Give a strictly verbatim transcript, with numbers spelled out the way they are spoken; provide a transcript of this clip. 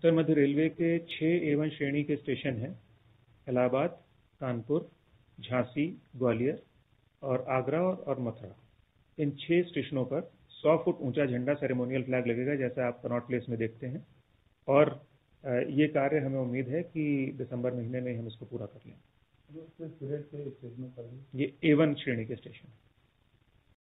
उत्तर मध्य railway के छह ए one श्रेणी के स्टेशन हैं, इलाहाबाद, कानपुर, झांसी, ग्वालियर और आगरा और मथुरा। इन छह स्टेशनों पर सौ फुट ऊंचा झंडा सेरेमोनियल फ्लैग लगेगा, जैसा आप कनॉट प्लेस में देखते हैं। और ये कार्य हमें उम्मीद है कि दिसंबर महीने में हम इसको पूरा कर लें। ये ए वन श्रेणी के स्टेशन।